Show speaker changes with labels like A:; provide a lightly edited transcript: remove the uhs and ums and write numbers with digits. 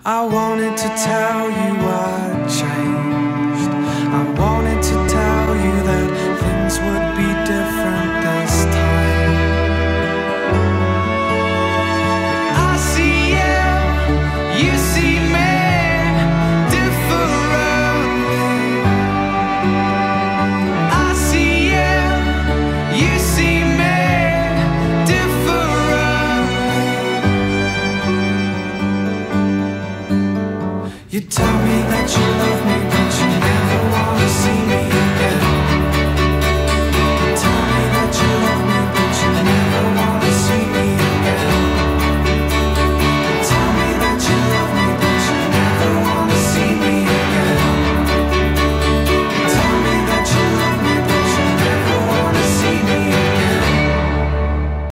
A: I wanted to tell you I changed. I wanted to tell you that things would be different this time. I see you, you see me differently. I see you, you see me differently. You tell me that you love